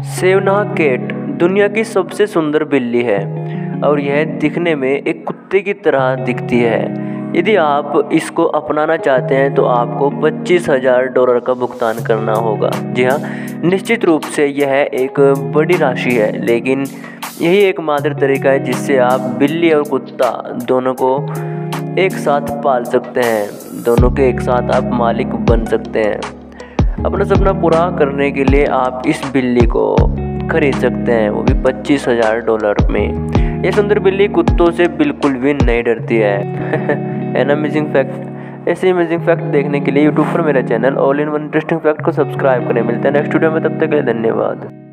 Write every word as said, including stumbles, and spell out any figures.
सेवना cat दुनिया की सबसे सुंदर बिल्ली है और यह दिखने में एक कुत्ते की तरह दिखती है। यदि आप इसको अपनाना चाहते हैं तो आपको पच्चीस हज़ार डॉलर का भुगतान करना होगा। जी हाँ, निश्चित रूप से यह एक बड़ी राशि है, लेकिन यही एकमात्र तरीका है जिससे आप बिल्ली और कुत्ता दोनों को एक साथ पाल सकते हैं, दोनों के एक साथ आप मालिक बन सकते हैं। अपना सपना पूरा करने के लिए आप इस बिल्ली को खरीद सकते हैं, वो भी पच्चीस हज़ार डॉलर में। ये सुंदर बिल्ली कुत्तों से बिल्कुल भी नहीं डरती है। An amazing fact. ऐसे अमेजिंग फैक्ट देखने के लिए यूट्यूब पर मेरा channel all in one interesting fact को सब्सक्राइब करें। मिलते हैं नेक्स्ट वीडियो में, तब तक के लिए धन्यवाद।